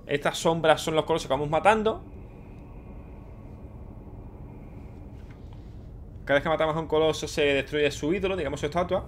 Estas sombras son los colosos que vamos matando. Cada vez que matamos a un coloso se destruye su ídolo, digamos su estatua.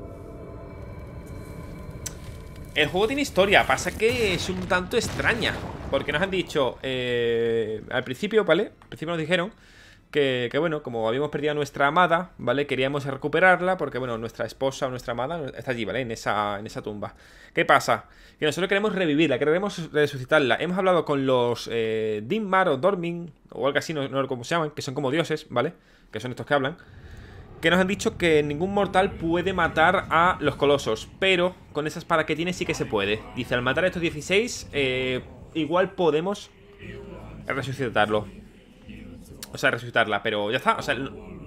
El juego tiene historia, pasa que es un tanto extraña. Porque nos han dicho al principio, ¿vale? Al principio nos dijeron que bueno, como habíamos perdido a nuestra amada, ¿vale? Queríamos recuperarla porque, bueno, nuestra esposa o nuestra amada está allí, ¿vale? En esa tumba. ¿Qué pasa? Que nosotros queremos revivirla, queremos resucitarla. Hemos hablado con los Dinmar o Dormin o algo así, no sé cómo se llaman, que son como dioses, ¿vale? Que son estos que hablan. Que nos han dicho que ningún mortal puede matar a los colosos, pero con esa espada que tiene sí que se puede. Dice, al matar a estos 16, igual podemos resucitarlo. O sea, resucitarla, pero ya está. O sea,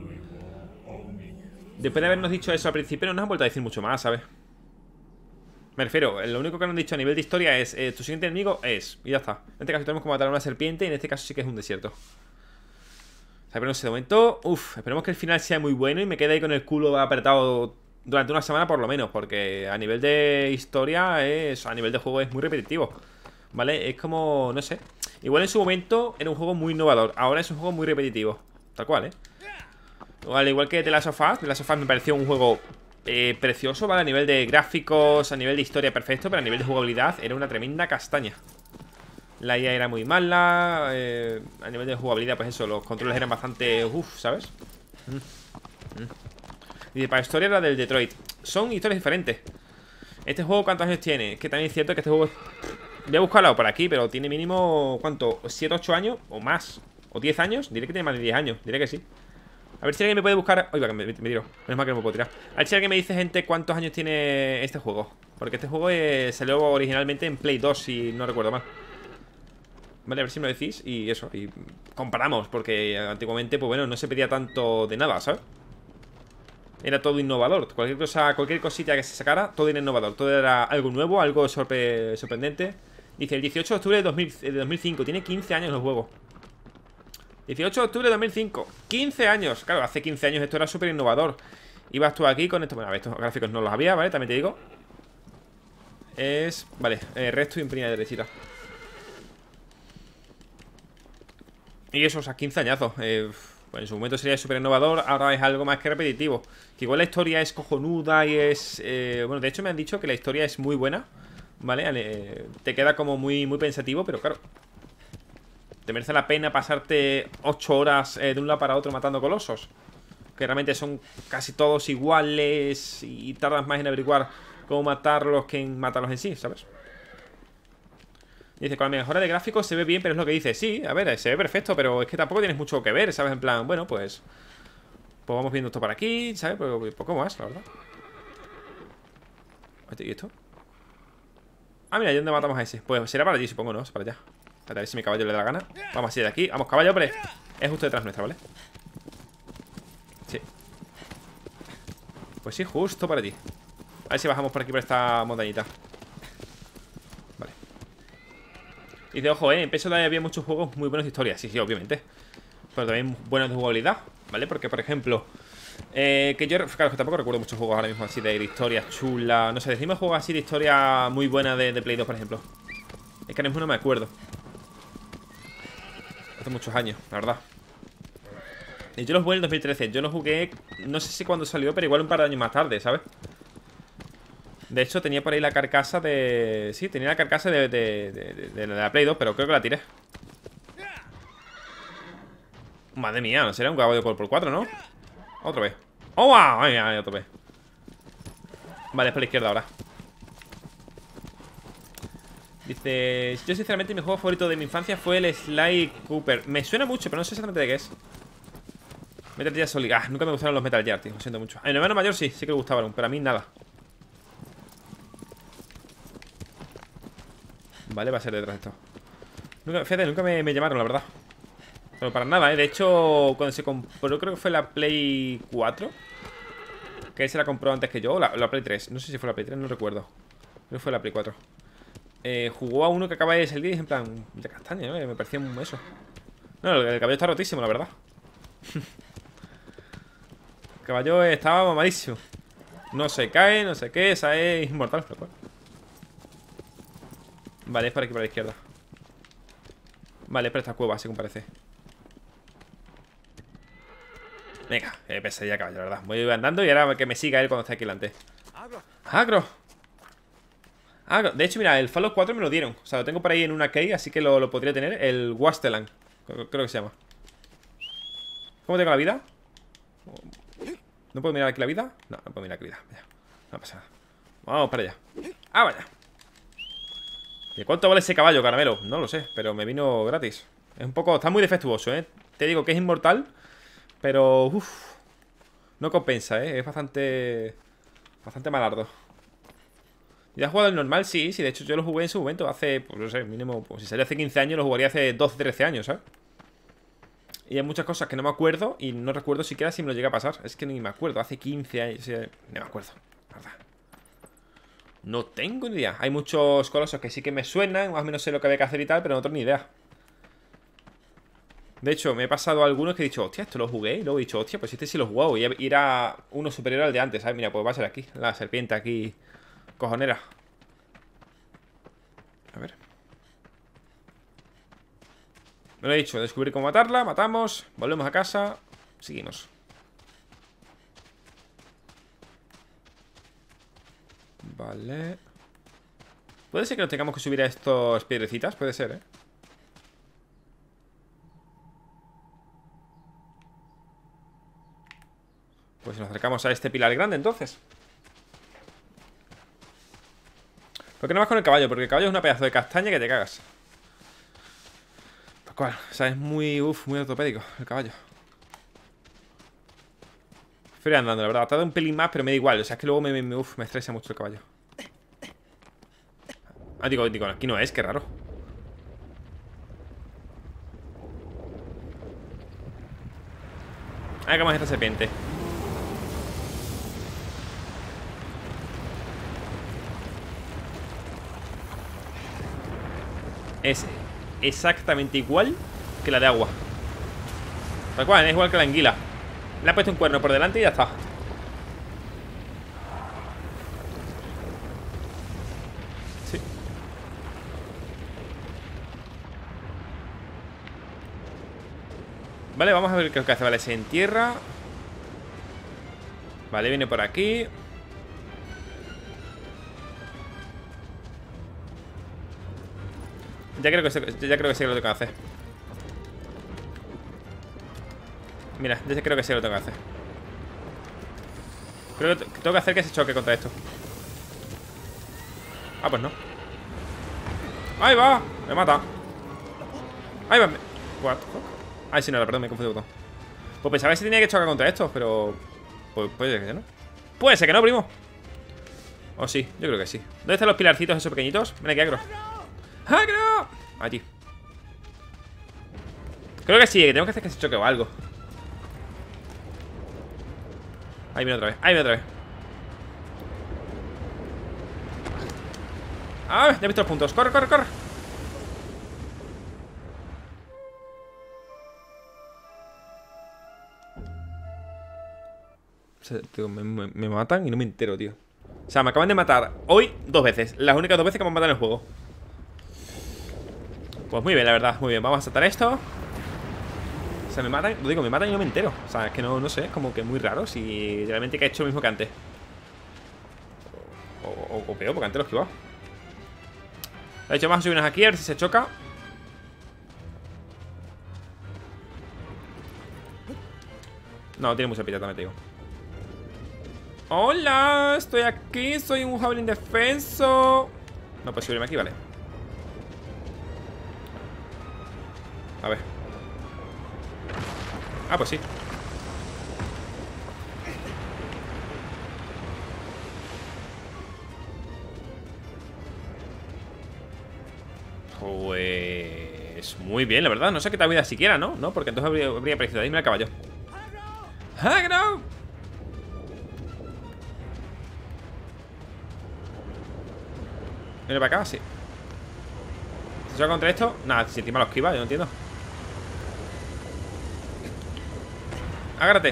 después de habernos dicho eso al principio, no nos han vuelto a decir mucho más, ¿sabes? Me refiero, lo único que nos han dicho a nivel de historia es tu siguiente enemigo es, y ya está. En este caso tenemos que matar a una serpiente y en este caso sí que es un desierto. O sea, pero no sé, de momento, esperemos que el final sea muy bueno y me quede ahí con el culo apretado durante una semana por lo menos, porque a nivel de historia, a nivel de juego es muy repetitivo, ¿vale? Es como, no sé, igual en su momento era un juego muy innovador, ahora es un juego muy repetitivo, tal cual, ¿eh? Al igual que The Last of Us, The Last of Us me pareció un juego precioso, ¿vale? A nivel de gráficos, a nivel de historia perfecto, pero a nivel de jugabilidad era una tremenda castaña. La IA era muy mala, a nivel de jugabilidad, pues eso, los controles eran bastante, ¿sabes? Y para historia era del Detroit. Son historias diferentes. Este juego, ¿cuántos años tiene? Es que también es cierto que este juego voy a buscarlo por aquí, pero tiene mínimo, ¿cuánto? ¿7, 8 años? ¿O más? ¿O 10 años? Diré que tiene más de 10 años, diré que sí. A ver si alguien me puede buscar. Oiga, que me tiro. Menos mal que no me puedo tirar. A ver si alguien me dice, gente, cuántos años tiene este juego. Porque este juego salió originalmente en Play 2, si no recuerdo mal. Vale, a ver si me lo decís. Y eso, y comparamos. Porque antiguamente, pues bueno, no se pedía tanto de nada, ¿sabes? Era todo innovador. Cualquier cosa, cualquier cosita que se sacara, todo era innovador. Todo era algo nuevo, algo sorprendente. Dice, el 18 de octubre de 2005. Tiene 15 años el juego. 18 de octubre de 2005. 15 años. Claro, hace 15 años esto era súper innovador. Ibas tú aquí con esto. Bueno, a ver, estos gráficos no los había, ¿vale? También te digo. Vale, resto y imprima derechita. Y eso, o sea, 15 añazos. Pues en su momento sería súper innovador. Ahora es algo más que repetitivo. Que igual la historia es cojonuda y es... bueno, de hecho me han dicho que la historia es muy buena, ¿vale? Te queda como muy, muy pensativo, pero claro, ¿te merece la pena pasarte 8 horas de un lado para otro matando colosos? Que realmente son casi todos iguales y tardas más en averiguar cómo matarlos que en matarlos en sí, ¿sabes? Dice, con la mejora de gráficos se ve bien, pero es lo que dice. Sí, a ver, se ve perfecto, pero es que tampoco tienes mucho que ver, ¿sabes? En plan, bueno, pues vamos viendo esto por aquí, ¿sabes? Pero poco más, la verdad. ¿Y esto? Ah, mira, ¿y dónde matamos a ese? Pues será para allí, supongo, ¿no? Es para allá. A ver si mi caballo le da la gana. Vamos así de aquí. Vamos, caballo, hombre. Es justo detrás nuestra, ¿vale? Sí. Pues sí, justo para allí. A ver si bajamos por aquí, por esta montañita. Vale. Y de ojo, en PSO había muchos juegos muy buenos de historia. Sí, sí, obviamente. Pero también buenos de jugabilidad, ¿vale? Porque, por ejemplo, que yo, claro, que tampoco recuerdo muchos juegos ahora mismo así de historia chula. No sé, decimos juegos así de historia muy buena de Play 2, por ejemplo. Es que ahora mismo no me acuerdo. Hace muchos años, la verdad. Y yo los jugué en el 2013. Yo los jugué, no sé si cuando salió, pero igual un par de años más tarde, ¿sabes? De hecho, tenía por ahí la carcasa de... Sí, tenía la carcasa de la Play 2, pero creo que la tiré. Madre mía, no será un caballo por 4, ¿no? Otra vez. ¡Oh, wow! Ay, ay, otra vez. Vale, es por la izquierda ahora. Dice, yo sinceramente mi juego favorito de mi infancia fue el Sly Cooper. Me suena mucho, pero no sé exactamente de qué es. Metal Gear Solid. Ah, nunca me gustaron los Metal Gear, tío, lo siento mucho. A mi hermano mayor sí que le gustaban, pero a mí nada. Vale, va a ser detrás de esto. Fíjate, nunca me llamaron, la verdad. Pero para nada, ¿eh? De hecho, cuando se compró, creo que fue la Play 4, que él se la compró antes que yo, o la Play 3. No sé si fue la Play 3, no recuerdo. Creo que fue la Play 4. Jugó a uno que acaba de salir y en plan de castaña, ¿no? Me parecía eso. No, el caballo está rotísimo, la verdad. El caballo estaba mamadísimo. No se cae, no sé qué, esa es inmortal, pero bueno. Vale, es por aquí, por la izquierda. Vale, pero esta cueva, según parece. Venga, pesadilla caballo, la verdad. Voy andando y ahora que me siga él cuando esté aquí delante. ¡Agro! ¡Agro! De hecho, mira, el Fallout 4 me lo dieron. O sea, lo tengo por ahí en una key, así que lo podría tener. El Wasteland, creo que se llama. ¿Cómo tengo la vida? ¿No puedo mirar aquí la vida? No, no puedo mirar aquí la vida. No pasa nada. Vamos para allá. ¡Ah, vaya! ¿De cuánto vale ese caballo, caramelo? No lo sé, pero me vino gratis. Es un poco... Está muy defectuoso, ¿eh? Te digo que es inmortal, pero... Uff. No compensa, ¿eh? Es bastante... Bastante malardo. ¿Ya has jugado el normal? Sí, sí. De hecho, yo lo jugué en su momento. Hace, pues no sé, mínimo... Pues si salió hace 15 años, lo jugaría hace 12, 13 años, ¿sabes? Y hay muchas cosas que no me acuerdo. Y no recuerdo siquiera si me lo llega a pasar. Es que ni me acuerdo. Hace 15 años... Sí, no me acuerdo, la verdad. No tengo ni idea. Hay muchos colosos que sí que me suenan. Más o menos sé lo que había que hacer y tal. Pero no tengo ni idea. De hecho, me he pasado a algunos que he dicho, hostia, esto lo jugué. Y luego he dicho, hostia, pues este sí lo he jugado. Y era uno superior al de antes, ¿sabes? Mira, pues va a ser aquí. La serpiente aquí. Cojonera. A ver. Me lo he dicho, descubrir cómo matarla. Matamos. Volvemos a casa. Seguimos. Vale. Puede ser que nos tengamos que subir a estos piedrecitas. Puede ser, ¿eh? Pues nos acercamos a este pilar grande, entonces. ¿Por qué no vas con el caballo? Porque el caballo es una pedazo de castaña que te cagas. Tal cual. O sea, es muy... Uf, muy ortopédico el caballo. Estoy andando, la verdad. Ha tardado un pelín más, pero me da igual. O sea, es que luego me estresa mucho el caballo. Ah, digo, aquí no es, qué raro. Hagamos esta serpiente. Es exactamente igual que la de agua. Tal cual, es igual que la anguila. Le ha puesto un cuerno por delante y ya está. Sí. Vale, vamos a ver qué es lo que hace. Vale, se entierra. Vale, viene por aquí. Ya creo que sé lo que tengo que hacer. Mira, ya creo que sé lo que tengo que hacer. Creo que tengo que hacer que se choque contra esto. Ah, pues no. ¡Ahí va! Me mata. ¡Ahí va! What? Ay, sí, no, perdón, me he confundido el botón. Pues pensaba que se tenía que chocar contra esto, pero... Pues puede ser que no. Puede ser que no, primo. O sí, yo creo que sí. ¿Dónde están los pilarcitos esos pequeñitos? Ven aquí, agro. ¡Agro! Allí. Creo que sí, que tengo que hacer que se choque o algo. Ahí viene otra vez, ahí viene otra vez. Ah, ya he visto los puntos. Corre, corre, corre. O sea, tío, me matan y no me entero, tío. O sea, me acaban de matar hoy 2 veces. Las únicas 2 veces que me han matado en el juego. Pues muy bien, la verdad, muy bien. Vamos a saltar esto. O sea, me matan, lo digo, me matan y no me entero. O sea, es que no sé, es como que muy raro. Si realmente que he hecho lo mismo que antes. O peor, porque antes lo he esquivado. De hecho, vamos a subirnos aquí a ver si se choca. No, tiene mucha pinta, también te digo. Hola, estoy aquí, soy un joven indefenso. No puedo subirme aquí, vale. A ver. Ah, pues sí. Pues... Muy bien, la verdad. No sé qué tal vida siquiera, ¿no? No, porque entonces habría aparecido ahí. Mira el caballo. ¡Agro! Viene para acá, sí. ¿Se choca contra esto? Nada, si encima lo esquiva, yo no entiendo. Agárrate.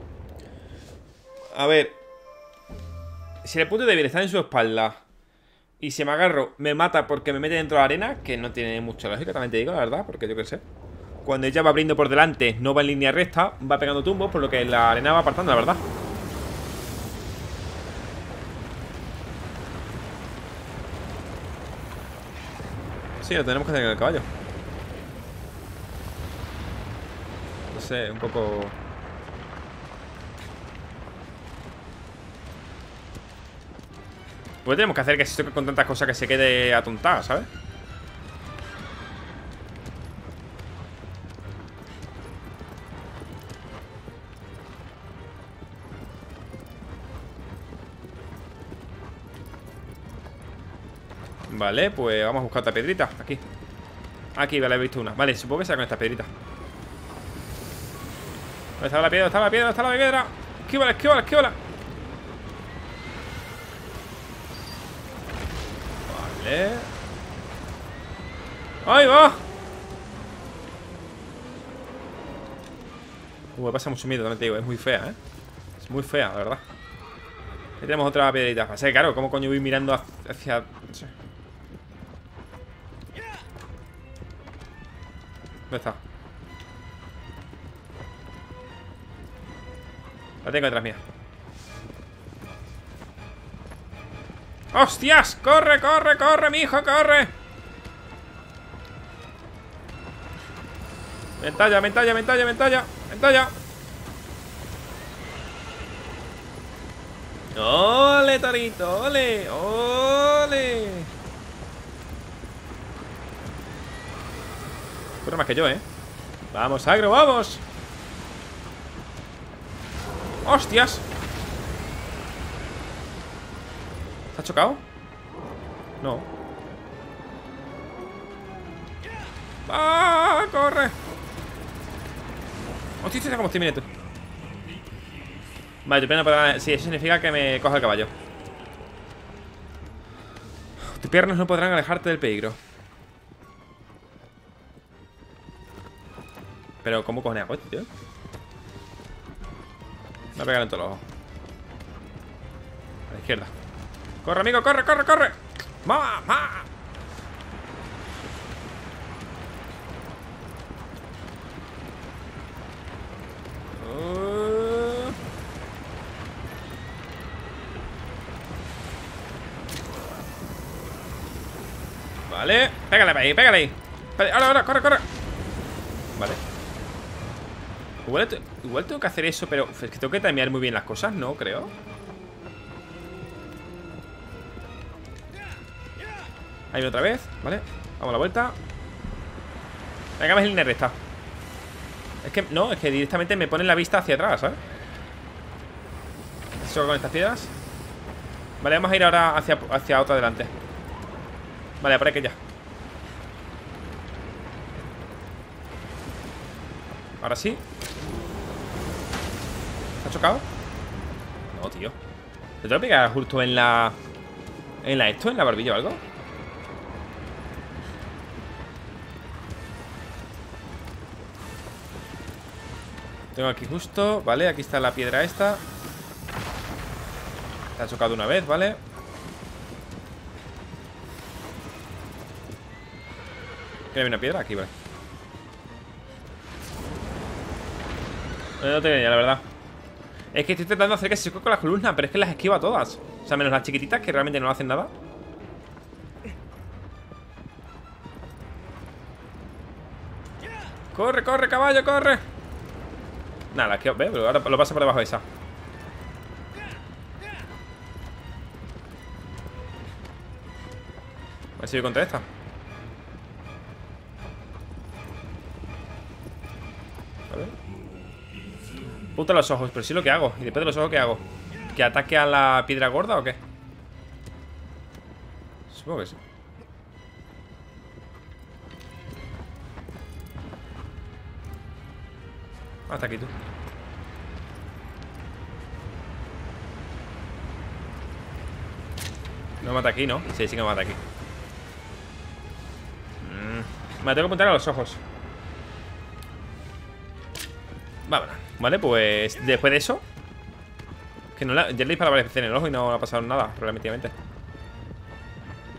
A ver. Si el punto débil está en su espalda Y si me agarro, me mata porque me mete dentro de la arena, que no tiene mucha lógica, también te digo, la verdad, porque yo qué sé. Cuando ella va abriendo por delante, no va en línea recta, va pegando tumbos, por lo que la arena va apartando, la verdad. Sí, lo tenemos que hacer en el caballo. No sé, un poco... Pues tenemos que hacer que se toque con tantas cosas que se quede atontado, ¿sabes? Vale, pues vamos a buscar otra piedrita. Aquí. Aquí, vale, he visto una. Vale, supongo que será con esta piedrita. ¿Dónde está la piedra? ¿Está la piedra? ¿Está la piedra? Esquívala, esquívala, esquívala. Vale. ¡Ahí va! Me pasa mucho miedo, también te digo. Es muy fea, ¿eh? Es muy fea, la verdad. Aquí tenemos otra piedrita. Pasa que, claro, ¿cómo coño voy mirando hacia... No sé. ¿Dónde está? La tengo detrás mía. ¡Hostias! ¡Corre, corre, corre, mijo, corre! Ventalla, ventalla, ventalla, ventalla. Ventalla. ¡Ole, Torito! ¡Ole! ¡Ole! Corre más que yo, ¿eh? ¡Vamos, agro, vamos! ¡Hostias! ¿Te has chocado? No. ¡Ah! ¡Corre! ¡Hostia, está como estoy, mire tú! Vale, tu pierna podrá... Sí, eso significa que me coja el caballo. Tus piernas no podrán alejarte del peligro. Pero, ¿cómo cojones hago esto, tío? Me voy a pegar en todos los ojos. A la izquierda. ¡Corre, amigo! ¡Corre, corre, corre! ¡Mamá! Vale, pégale ahí, pégale ahí. Ahora, ahora, corre, corre. Vale. Igual tengo que hacer eso, pero es que tengo que timear muy bien las cosas, ¿no? Creo. Ahí otra vez, ¿vale? Vamos a la vuelta. Venga, más en línea recta. Es que, no, es que directamente me ponen la vista hacia atrás, ¿sabes? Solo con estas piedras. Vale, vamos a ir ahora hacia otra adelante. Vale, por aquí ya. Ahora sí. ¿Se ha chocado? No, tío. ¿Te tengo que pegar justo en la... ¿En la esto? ¿En la barbilla o algo? Tengo aquí justo, vale, aquí está la piedra esta. Se ha chocado una vez, ¿vale? ¿Hay una piedra? Aquí, vale. No tengo ni idea, la verdad. Es que estoy tratando de hacer que se choque con las columnas, pero es que las esquiva todas. O sea, menos las chiquititas que realmente no hacen nada. ¡Corre, corre, caballo, corre! Nada, las que... ¿Ve? Pero ahora lo pasa por debajo de esa. A ver si voy contra esta. A ver. Puta los ojos, pero sí lo que hago. ¿Y después de los ojos qué hago? ¿Que ataque a la piedra gorda o qué? Supongo que sí. Hasta aquí tú. No me mata aquí, ¿no? Sí, sí que me mata aquí. Me tengo que apuntar a los ojos. Vámonos. Vale, pues después de eso, que no la... Ya le he disparado varias veces en el ojo y no ha pasado nada, relativamente.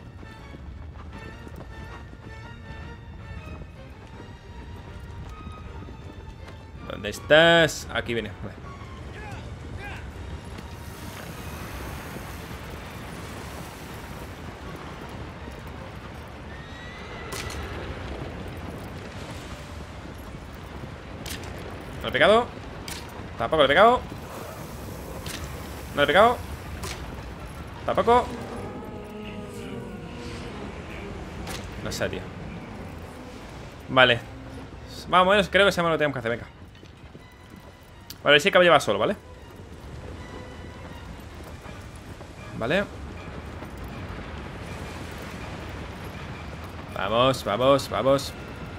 ¿Dónde estás? Aquí viene. Vale. No le he pegado. Tampoco le he pegado. No le he pegado. Tampoco. No sé, tío. Vale. Vamos, menos creo que se llama lo que tenemos que hacer, venga. Vale, a ver si el caballo va solo, ¿vale? Vale. Vamos, vamos, vamos.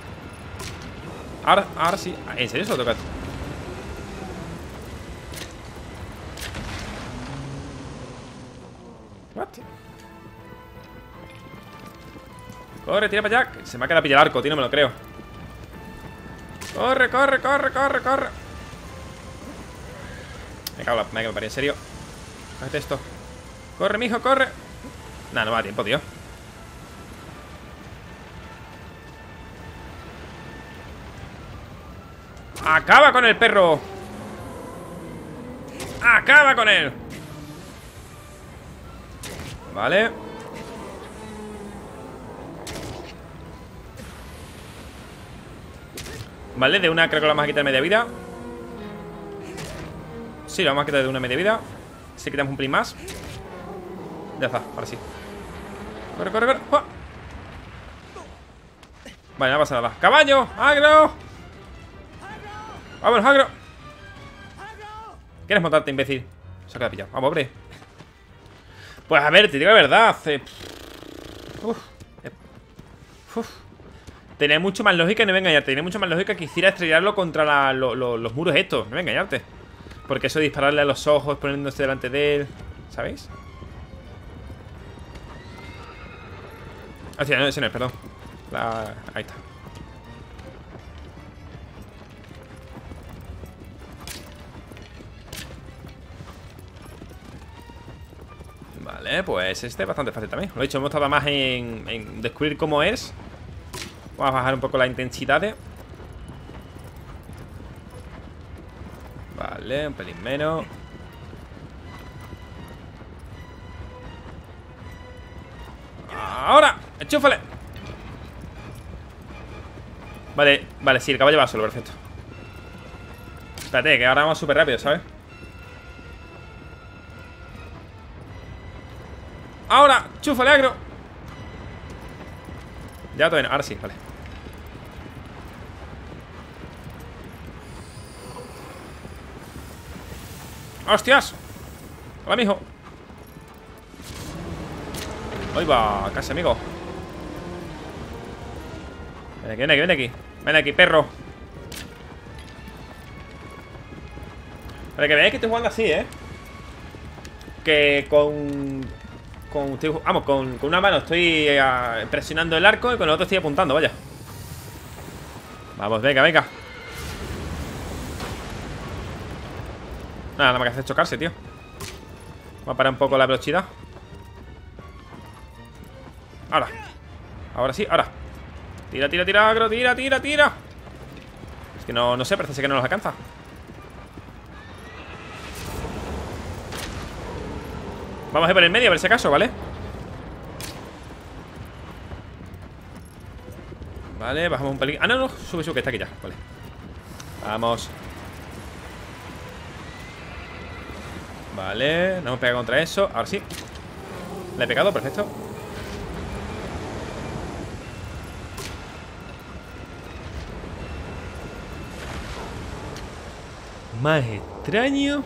Ahora sí. ¿En serio se lo toca? What? Corre, tira para allá. Se me ha quedado pillar el arco, tío, no me lo creo. Corre, corre, corre, corre, corre. Me cago en la en serio. Hazte esto. Corre, mijo, corre. Nah, no me da tiempo, tío. ¡Acaba con el perro! ¡Acaba con él! Vale. Vale, de una creo que lo vamos a quitar media vida. Sí, lo vamos a quitar de una media vida. Si quitamos un pelín más. Ya está, ahora sí. Corre, corre, corre. ¡Oh! Vale, no pasa nada. ¡Caballo! ¡Agro! ¡Vamos, agro! ¿Quieres montarte, imbécil? Se ha quedado pillado. Vamos, hombre. Pues a ver, te digo la verdad. Tenía mucho más lógica, no voy a engañarte. Tenía mucho más lógica que hiciera estrellarlo contra los muros estos. No voy a engañarte. Porque eso de dispararle a los ojos poniéndose delante de él, ¿sabéis? Hostia, no, ese no es, perdón. Ahí está. Vale, pues este es bastante fácil también. Lo he dicho, hemos tardado más en descubrir cómo es. Vamos a bajar un poco la intensidad. Vale, un pelín menos. ¡Ahora! ¡Enchúfale! Vale, vale, sí, el caballo va solo, perfecto. Espérate, que ahora vamos súper rápido, ¿sabes? ¡Ahora! ¡Chúfale, agro! Ya todavía no, ahora sí, vale. ¡Hostias! Hola, mijo. Ahí va, casi, amigo. Ven aquí, ven aquí, ven aquí. Ven aquí, perro. Para que veáis que estoy jugando así, que vamos, con una mano estoy presionando el arco y con la otra estoy apuntando, vaya. Vamos, venga, venga. Nada más que hacer chocarse, tío. Vamos a parar un poco la velocidad. Ahora. Ahora sí, ahora. Tira, tira, tira, agro, tira, tira, tira. Es que no sé, parece que no nos alcanza. Vamos a ir por el medio, a ver si acaso, ¿vale? Vale, bajamos un pelín. Ah, no, no, sube, sube, que está aquí ya, vale. Vamos. Vale, no hemos pegado contra eso. Ahora sí. Le he pegado, perfecto. Más extraño.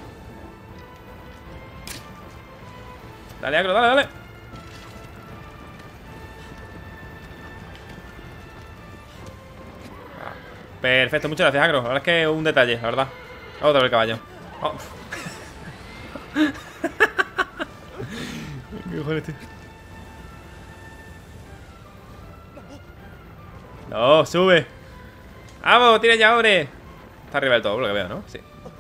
Dale, agro, dale, dale. Perfecto, muchas gracias, agro. La verdad es que es un detalle, la verdad. Otra vez el caballo. Oh. ¿Qué cojones, tío? No, sube. ¡Vamos, tira ya, hombre! Está arriba del todo, lo que veo, ¿no? Sí.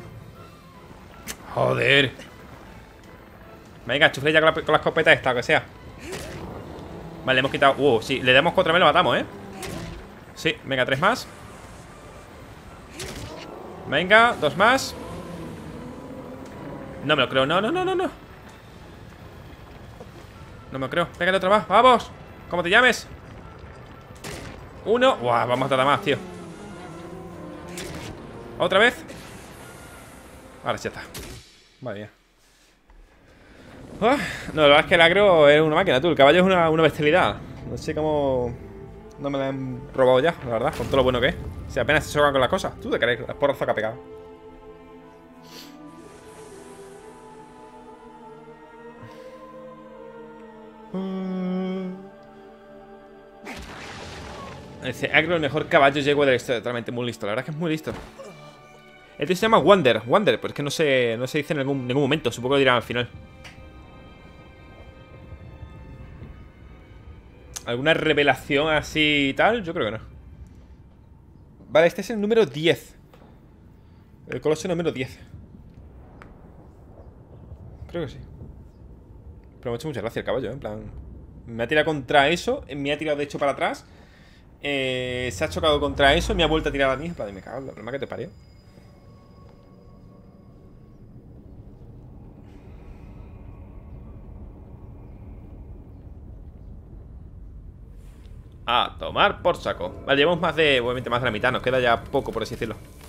Joder. Venga, chufle ya con la escopeta esta, que sea. Vale, hemos quitado. Sí, le damos 4 lo matamos, ¿eh? Sí, venga, 3 más. Venga, dos más. No me lo creo, no. No me lo creo, pégale otra más, vamos. ¿Cómo te llames? Uno, uah, vamos a tratar más, tío. Otra vez. Ahora sí ya está. Vale, ya. No, la verdad es que el agro es una máquina, tú. El caballo es una bestialidad. No sé cómo no me la han robado ya, la verdad, con todo lo bueno que es. Si apenas se chocan con las cosas. Tú te crees, las porrazos que ha pegado. Ese agro, el mejor caballo llegó de la historia. Totalmente muy listo, la verdad es que es muy listo. Este se llama Wander, pero es que no se dice en ningún momento. Supongo que lo dirán al final. ¿Alguna revelación así y tal? Yo creo que no. Vale, este es el número 10. El coloso número 10. Creo que sí. Pero me ha hecho mucha gracia el caballo, ¿eh? En plan, me ha tirado contra eso. Me ha tirado de hecho para atrás. Se ha chocado contra eso. Me ha vuelto a tirar a mí. En plan, me cago en la problema que te parió. A tomar por saco. Vale, llevamos más de, obviamente más de la mitad. Nos queda ya poco, por así decirlo.